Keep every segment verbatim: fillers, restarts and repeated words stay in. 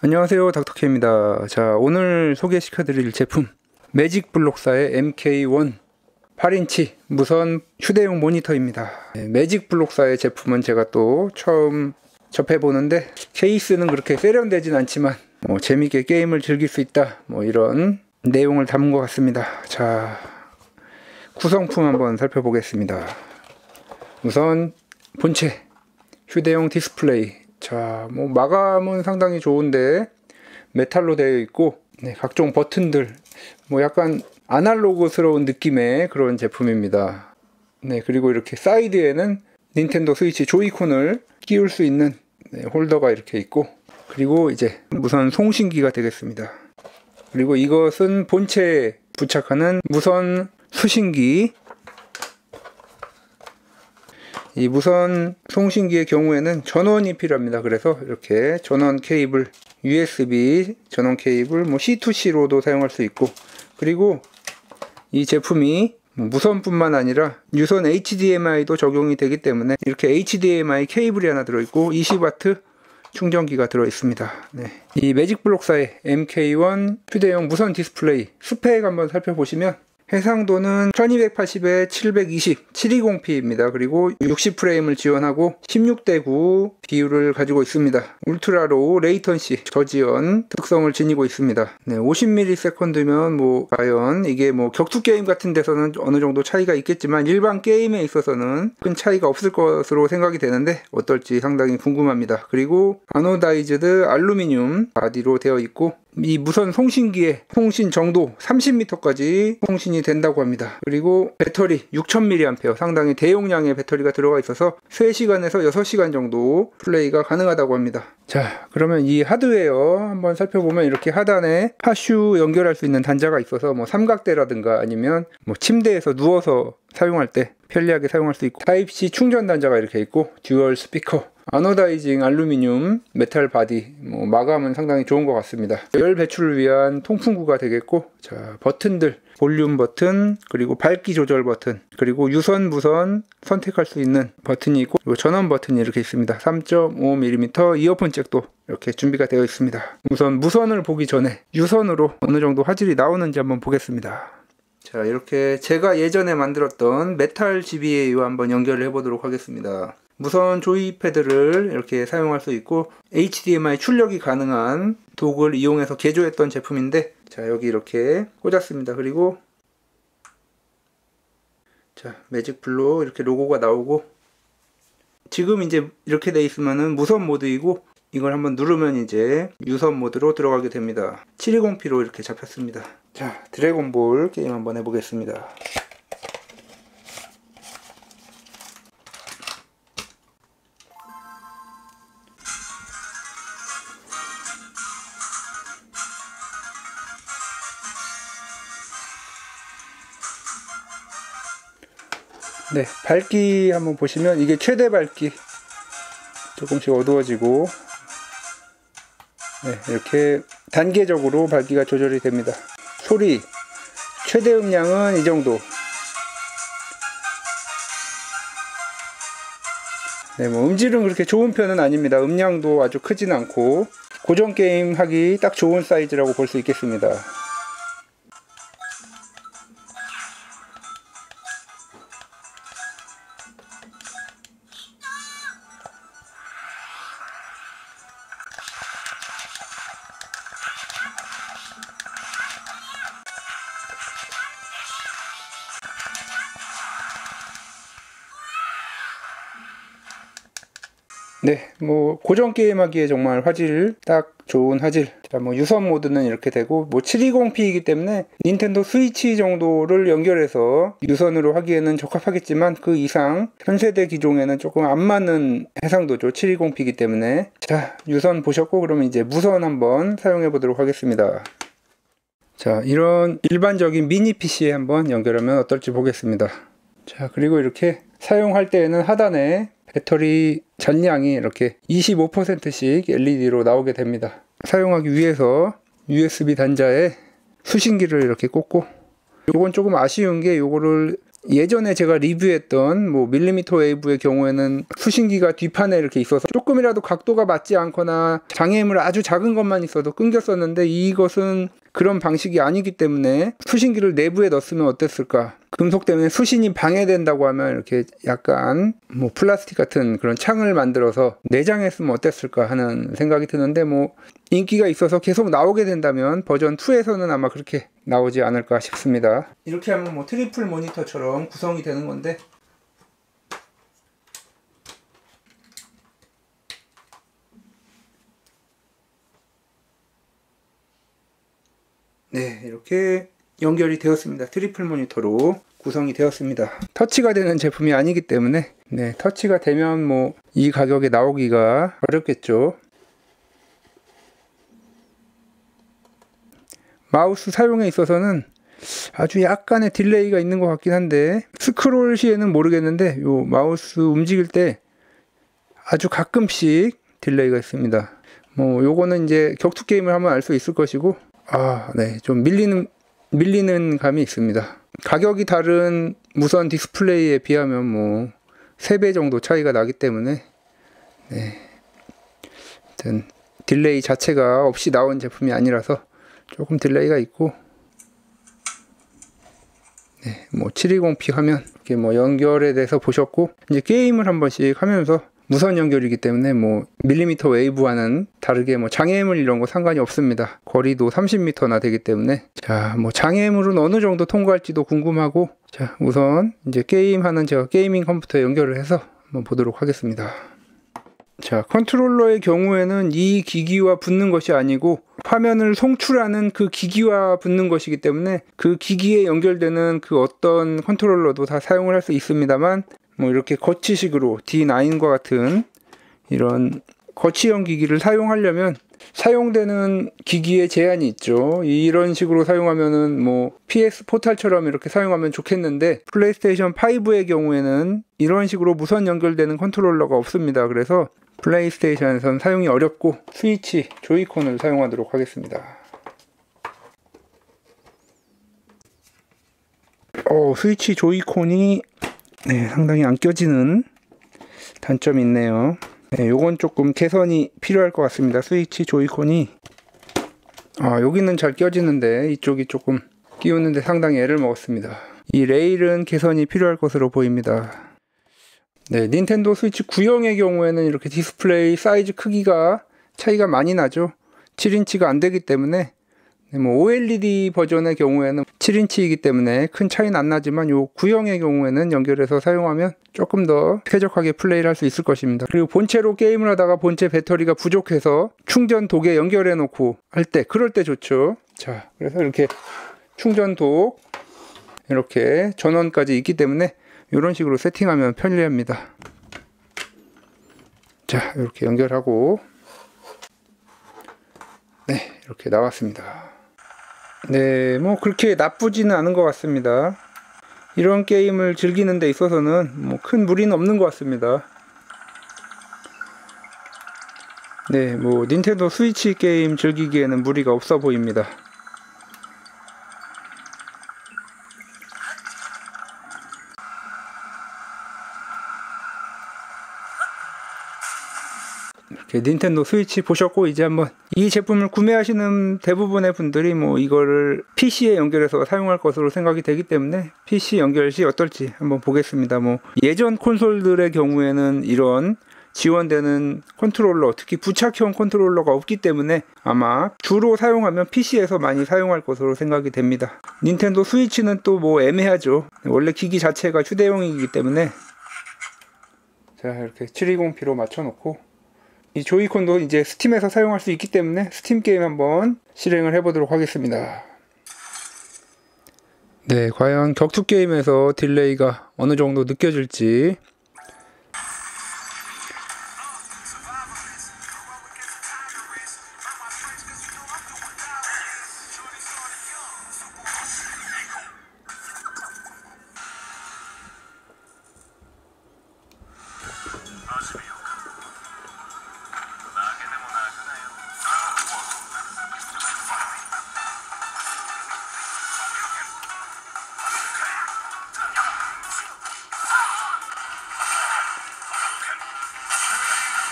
안녕하세요, 닥터케입니다. 자, 오늘 소개시켜드릴 제품 매직블록사의 엠케이 원 팔 인치 무선 휴대용 모니터입니다. 네, 매직블록사의 제품은 제가 또 처음 접해보는데 케이스는 그렇게 세련되진 않지만 뭐 재밌게 게임을 즐길 수 있다, 뭐 이런 내용을 담은 것 같습니다. 자, 구성품 한번 살펴보겠습니다. 우선 본체 휴대용 디스플레이. 자, 뭐 마감은 상당히 좋은데 메탈로 되어 있고, 네, 각종 버튼들, 뭐 약간 아날로그스러운 느낌의 그런 제품입니다. 네, 그리고 이렇게 사이드에는 닌텐도 스위치 조이콘을 끼울 수 있는 네, 홀더가 이렇게 있고, 그리고 이제 무선 송신기가 되겠습니다. 그리고 이것은 본체에 부착하는 무선 수신기. 이 무선 송신기의 경우에는 전원이 필요합니다. 그래서 이렇게 전원 케이블, 유에스비 전원 케이블, 뭐 씨 투 씨로도 사용할 수 있고, 그리고 이 제품이 무선뿐만 아니라 유선 에이치디엠아이도 적용이 되기 때문에 이렇게 에이치디엠아이 케이블이 하나 들어있고 이십 와트 충전기가 들어있습니다. 네. 이 매직블록사의 엠케이 원 휴대용 무선 디스플레이 스펙 한번 살펴보시면 해상도는 천이백팔십에 칠백이십, 칠백이십 피입니다. 그리고 육십 프레임을 지원하고 십육 대 구 비율을 가지고 있습니다. 울트라로우 레이턴시 저지연 특성을 지니고 있습니다. 네, 오십 밀리세컨드면 뭐 과연 이게 뭐 격투 게임 같은 데서는 어느 정도 차이가 있겠지만 일반 게임에 있어서는 큰 차이가 없을 것으로 생각이 되는데 어떨지 상당히 궁금합니다. 그리고 아노다이즈드 알루미늄 바디로 되어 있고, 이 무선 송신기의 통신 정도 삼십 미터까지 통신이 된다고 합니다. 그리고 배터리 육천 밀리앰페어, 상당히 대용량의 배터리가 들어가 있어서 세 시간에서 여섯 시간 정도 플레이가 가능하다고 합니다. 자, 그러면 이 하드웨어 한번 살펴보면 이렇게 하단에 하슈 연결할 수 있는 단자가 있어서 뭐 삼각대라든가 아니면 뭐 침대에서 누워서 사용할 때 편리하게 사용할 수 있고, 타입 씨 충전 단자가 이렇게 있고, 듀얼 스피커, 아노다이징 알루미늄 메탈 바디, 뭐 마감은 상당히 좋은 것 같습니다. 열 배출을 위한 통풍구가 되겠고, 자, 버튼들, 볼륨 버튼, 그리고 밝기 조절 버튼, 그리고 유선 무선 선택할 수 있는 버튼이 있고, 그리고 전원 버튼이 이렇게 있습니다. 삼 점 오 밀리미터 이어폰 잭도 이렇게 준비가 되어 있습니다. 우선 무선을 보기 전에 유선으로 어느 정도 화질이 나오는지 한번 보겠습니다. 자, 이렇게 제가 예전에 만들었던 메탈 지비에이와 한번 연결을 해보도록 하겠습니다. 무선 조이패드를 이렇게 사용할 수 있고 에이치디엠아이 출력이 가능한 도구를 이용해서 개조했던 제품인데, 자, 여기 이렇게 꽂았습니다. 그리고 자, 매직블록 이렇게 로고가 나오고, 지금 이제 이렇게 돼 있으면은 무선 모드이고, 이걸 한번 누르면 이제 유선 모드로 들어가게 됩니다. 칠백이십 피로 이렇게 잡혔습니다. 자, 드래곤볼 게임 한번 해보겠습니다. 네, 밝기 한번 보시면 이게 최대 밝기, 조금씩 어두워지고, 네, 이렇게 단계적으로 밝기가 조절이 됩니다. 소리, 최대 음량은 이 정도. 네, 뭐 음질은 그렇게 좋은 편은 아닙니다. 음량도 아주 크진 않고 고전 게임 하기 딱 좋은 사이즈라고 볼 수 있겠습니다. 네, 뭐 고전 게임 하기에 정말 화질 딱 좋은 화질. 자, 뭐 유선 모드는 이렇게 되고, 뭐 칠백이십 피이기 때문에 닌텐도 스위치 정도를 연결해서 유선으로 하기에는 적합하겠지만 그 이상 현 세대 기종에는 조금 안 맞는 해상도죠. 칠백이십 피이기 때문에. 자, 유선 보셨고, 그러면 이제 무선 한번 사용해 보도록 하겠습니다. 자, 이런 일반적인 미니 피시에 한번 연결하면 어떨지 보겠습니다. 자, 그리고 이렇게 사용할 때에는 하단에 배터리 잔량이 이렇게 이십오 퍼센트씩 엘이디로 나오게 됩니다. 사용하기 위해서 유에스비 단자에 수신기를 이렇게 꽂고, 요건 조금 아쉬운 게 요거를 예전에 제가 리뷰했던 뭐 밀리미터 웨이브의 경우에는 수신기가 뒷판에 이렇게 있어서 조금이라도 각도가 맞지 않거나 장애물 아주 작은 것만 있어도 끊겼었는데, 이것은 그런 방식이 아니기 때문에 수신기를 내부에 넣었으면 어땠을까. 금속 때문에 수신이 방해된다고 하면 이렇게 약간 뭐 플라스틱 같은 그런 창을 만들어서 내장했으면 어땠을까 하는 생각이 드는데, 뭐 인기가 있어서 계속 나오게 된다면 버전 투에서는 아마 그렇게 나오지 않을까 싶습니다. 이렇게 하면 뭐 트리플 모니터처럼 구성이 되는 건데, 네, 이렇게 연결이 되었습니다. 트리플 모니터로 구성이 되었습니다. 터치가 되는 제품이 아니기 때문에, 네, 터치가 되면 뭐 이 가격에 나오기가 어렵겠죠. 마우스 사용에 있어서는 아주 약간의 딜레이가 있는 것 같긴 한데, 스크롤 시에는 모르겠는데 요 마우스 움직일 때 아주 가끔씩 딜레이가 있습니다. 뭐 요거는 이제 격투 게임을 하면 알 수 있을 것이고, 아, 네, 좀 밀리는 밀리는 감이 있습니다. 가격이 다른 무선 디스플레이에 비하면 뭐 세 배 정도 차이가 나기 때문에, 네, 하여튼 딜레이 자체가 없이 나온 제품이 아니라서 조금 딜레이가 있고, 네, 뭐 칠백이십 피 화면 이렇게 뭐 연결에 대해서 보셨고, 이제 게임을 한 번씩 하면서 무선 연결이기 때문에 뭐 밀리미터 웨이브와는 다르게 뭐 장애물 이런 거 상관이 없습니다. 거리도 삼십 미터나 되기 때문에, 자, 뭐 장애물은 어느 정도 통과할지도 궁금하고, 자, 우선 이제 게임하는 제가 게이밍 컴퓨터에 연결을 해서 한번 보도록 하겠습니다. 자, 컨트롤러의 경우에는 이 기기와 붙는 것이 아니고 화면을 송출하는 그 기기와 붙는 것이기 때문에, 그 기기에 연결되는 그 어떤 컨트롤러도 다 사용을 할 수 있습니다만, 뭐 이렇게 거치식으로 디 나인과 같은 이런 거치형 기기를 사용하려면 사용되는 기기에 제한이 있죠. 이런 식으로 사용하면은 뭐 피에스 포탈처럼 이렇게 사용하면 좋겠는데, 플레이스테이션 파이브의 경우에는 이런 식으로 무선 연결되는 컨트롤러가 없습니다. 그래서 플레이스테이션에선 사용이 어렵고 스위치 조이콘을 사용하도록 하겠습니다. 어, 스위치 조이콘이, 네, 상당히 안 껴지는 단점이 있네요. 네, 요건 조금 개선이 필요할 것 같습니다. 스위치 조이콘이, 아, 여기는 잘 껴지는데 이쪽이 조금 끼우는데 상당히 애를 먹었습니다. 이 레일은 개선이 필요할 것으로 보입니다. 네, 닌텐도 스위치 구형의 경우에는 이렇게 디스플레이 사이즈 크기가 차이가 많이 나죠. 칠 인치가 안 되기 때문에, 네, 뭐 오엘이디 버전의 경우에는 칠 인치이기 때문에 큰 차이는 안 나지만, 요 구형의 경우에는 연결해서 사용하면 조금 더 쾌적하게 플레이를 할 수 있을 것입니다. 그리고 본체로 게임을 하다가 본체 배터리가 부족해서 충전 독에 연결해 놓고 할 때, 그럴 때 좋죠. 자, 그래서 이렇게 충전독 이렇게 전원까지 있기 때문에 이런 식으로 세팅하면 편리합니다. 자, 이렇게 연결하고, 네, 이렇게 나왔습니다. 네, 뭐 그렇게 나쁘지는 않은 것 같습니다. 이런 게임을 즐기는 데 있어서는 뭐 큰 무리는 없는 것 같습니다. 네, 뭐 닌텐도 스위치 게임 즐기기에는 무리가 없어 보입니다. 이렇게 닌텐도 스위치 보셨고, 이제 한번 이 제품을 구매하시는 대부분의 분들이 뭐 이거를 피시에 연결해서 사용할 것으로 생각이 되기 때문에 피시 연결 시 어떨지 한번 보겠습니다. 뭐 예전 콘솔들의 경우에는 이런 지원되는 컨트롤러, 특히 부착형 컨트롤러가 없기 때문에 아마 주로 사용하면 피시에서 많이 사용할 것으로 생각이 됩니다. 닌텐도 스위치는 또 뭐 애매하죠. 원래 기기 자체가 휴대용이기 때문에. 자, 이렇게 칠백이십 피로 맞춰놓고, 이 조이콘도 이제 스팀에서 사용할 수 있기 때문에 스팀 게임 한번 실행을 해보도록 하겠습니다. 네, 과연 격투 게임에서 딜레이가 어느 정도 느껴질지.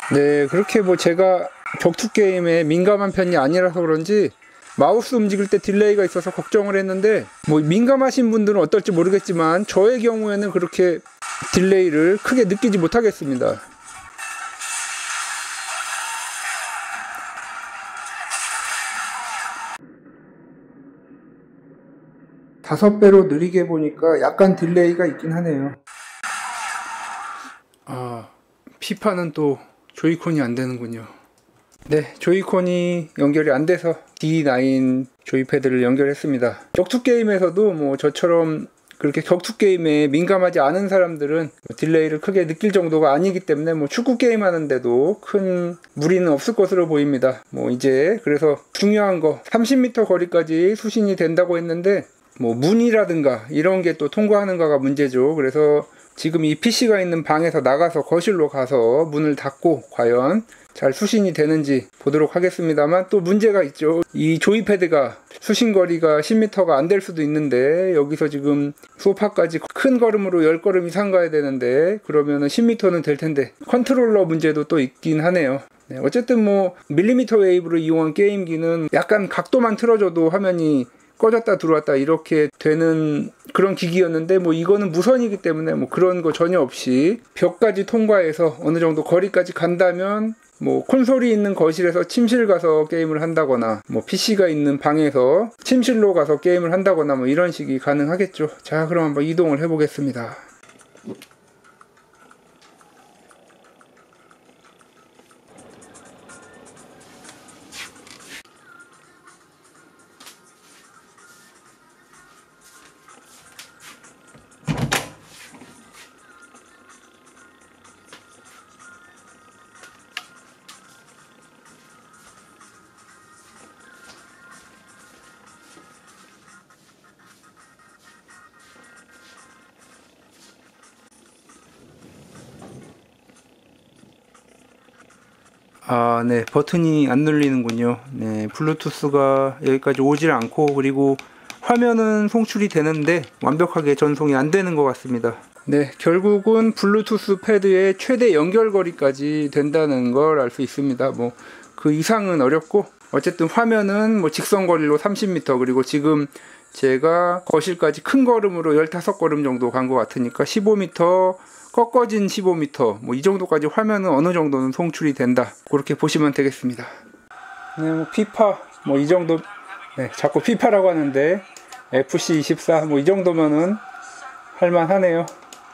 네, 그렇게 뭐 제가 격투 게임에 민감한 편이 아니라서 그런지 마우스 움직일 때 딜레이가 있어서 걱정을 했는데, 뭐 민감하신 분들은 어떨지 모르겠지만 저의 경우에는 그렇게 딜레이를 크게 느끼지 못하겠습니다. 다섯 배로 느리게 보니까 약간 딜레이가 있긴 하네요. 아, 피파는 또 조이콘이 안 되는군요. 네, 조이콘이 연결이 안 돼서 디 나인 조이패드를 연결했습니다. 격투 게임에서도 뭐 저처럼 그렇게 격투 게임에 민감하지 않은 사람들은 딜레이를 크게 느낄 정도가 아니기 때문에 뭐 축구 게임 하는데도 큰 무리는 없을 것으로 보입니다. 뭐 이제 그래서 중요한 거 삼십 미터 거리까지 수신이 된다고 했는데, 뭐 문이라든가 이런 게 또 통과하는가가 문제죠. 그래서 지금 이 피씨가 있는 방에서 나가서 거실로 가서 문을 닫고 과연 잘 수신이 되는지 보도록 하겠습니다만, 또 문제가 있죠. 이 조이패드가 수신거리가 십 미터가 안 될 수도 있는데, 여기서 지금 소파까지 큰 걸음으로 십 걸음 이상 가야 되는데 그러면은 십 미터는 될 텐데 컨트롤러 문제도 또 있긴 하네요. 네, 어쨌든 뭐 밀리미터 웨이브를 이용한 게임기는 약간 각도만 틀어줘도 화면이 꺼졌다 들어왔다 이렇게 되는 그런 기기였는데, 뭐 이거는 무선이기 때문에 뭐 그런 거 전혀 없이 벽까지 통과해서 어느 정도 거리까지 간다면, 뭐 콘솔이 있는 거실에서 침실 가서 게임을 한다거나, 뭐 피씨가 있는 방에서 침실로 가서 게임을 한다거나 뭐 이런 식이 가능하겠죠. 자, 그럼 한번 이동을 해보겠습니다. 아, 네, 버튼이 안 눌리는군요. 네, 블루투스가 여기까지 오질 않고, 그리고 화면은 송출이 되는데 완벽하게 전송이 안 되는 것 같습니다. 네, 결국은 블루투스 패드의 최대 연결거리까지 된다는 걸 알 수 있습니다. 뭐 그 이상은 어렵고, 어쨌든 화면은 뭐 직선거리로 삼십 미터, 그리고 지금 제가 거실까지 큰 걸음으로 십오 걸음 정도 간 것 같으니까 십오 미터, 꺾어진 십오 미터, 뭐 이 정도까지 화면은 어느 정도는 송출이 된다, 그렇게 보시면 되겠습니다. 네, 뭐 피파 뭐 이 정도, 네, 자꾸 피파라고 하는데 에프씨 이십사 뭐 이 정도면은 할만하네요.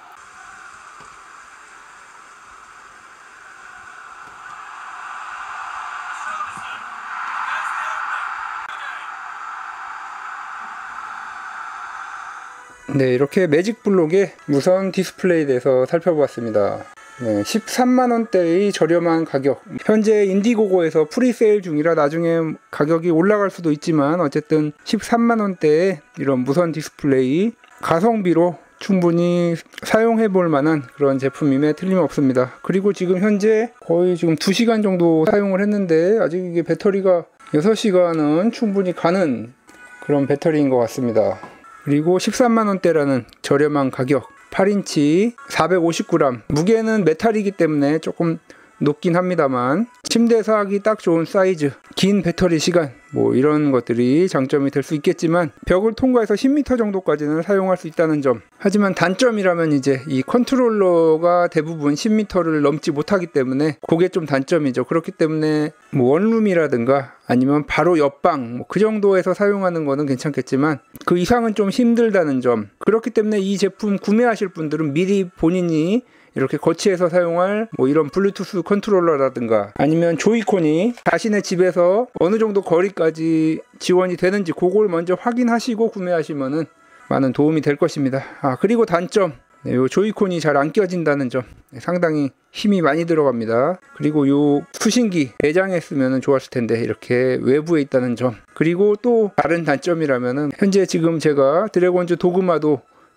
네, 이렇게 매직블록의 무선 디스플레이에 대해서 살펴보았습니다. 네, 십삼만 원대의 저렴한 가격. 현재 인디고고에서 프리세일 중이라 나중에 가격이 올라갈 수도 있지만, 어쨌든 십삼만 원대의 이런 무선 디스플레이, 가성비로 충분히 사용해 볼 만한 그런 제품임에 틀림없습니다. 그리고 지금 현재 거의 지금 두 시간 정도 사용을 했는데 아직 이게 배터리가 여섯 시간은 충분히 가는 그런 배터리인 것 같습니다. 그리고 십삼만 원대라는 저렴한 가격, 팔 인치 사백오십 그램, 무게는 메탈이기 때문에 조금 높긴 합니다만 침대에서 하기 딱 좋은 사이즈, 긴 배터리 시간, 뭐 이런 것들이 장점이 될 수 있겠지만, 벽을 통과해서 십 미터 정도까지는 사용할 수 있다는 점. 하지만 단점이라면 이제 이 컨트롤러가 대부분 십 미터를 넘지 못하기 때문에 그게 좀 단점이죠. 그렇기 때문에 뭐 원룸이라든가 아니면 바로 옆방 뭐 그 정도에서 사용하는 거는 괜찮겠지만 그 이상은 좀 힘들다는 점. 그렇기 때문에 이 제품 구매하실 분들은 미리 본인이 이렇게 거치해서 사용할 뭐 이런 블루투스 컨트롤러라든가 아니면 조이콘이 자신의 집에서 어느 정도 거리까지 지원이 되는지 그걸 먼저 확인하시고 구매하시면은 많은 도움이 될 것입니다. 아, 그리고 단점, 네, 요 조이콘이 잘 안 껴진다는 점. 네, 상당히 힘이 많이 들어갑니다. 그리고 요 수신기 내장에 쓰면 좋았을 텐데 이렇게 외부에 있다는 점. 그리고 또 다른 단점이라면은 현재 지금 제가 드래곤즈 도그마도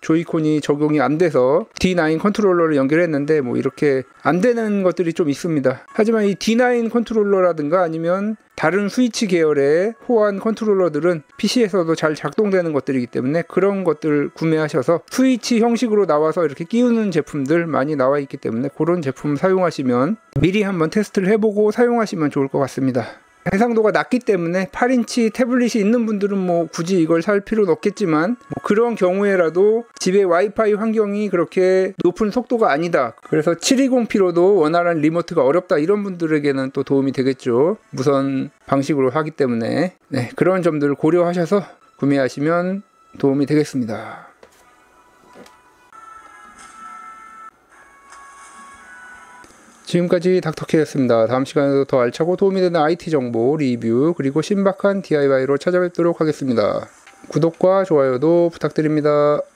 조이콘이 적용이 안 돼서 디 나인 컨트롤러를 연결했는데 뭐 이렇게 안 되는 것들이 좀 있습니다. 하지만 이 디 나인 컨트롤러라든가 아니면 다른 스위치 계열의 호환 컨트롤러들은 피시에서도 잘 작동되는 것들이기 때문에 그런 것들 구매하셔서 스위치 형식으로 나와서 이렇게 끼우는 제품들 많이 나와 있기 때문에 그런 제품 사용하시면 미리 한번 테스트를 해보고 사용하시면 좋을 것 같습니다. 해상도가 낮기 때문에 팔 인치 태블릿이 있는 분들은 뭐 굳이 이걸 살 필요는 없겠지만 뭐 그런 경우에라도 집에 와이파이 환경이 그렇게 높은 속도가 아니다, 그래서 칠백이십 피로도 원활한 리모트가 어렵다, 이런 분들에게는 또 도움이 되겠죠. 무선 방식으로 하기 때문에. 네, 그런 점들을 고려하셔서 구매하시면 도움이 되겠습니다. 지금까지 닥터케이였습니다. 다음 시간에도 더 알차고 도움이 되는 아이티 정보, 리뷰, 그리고 신박한 디아이와이로 찾아뵙도록 하겠습니다. 구독과 좋아요도 부탁드립니다.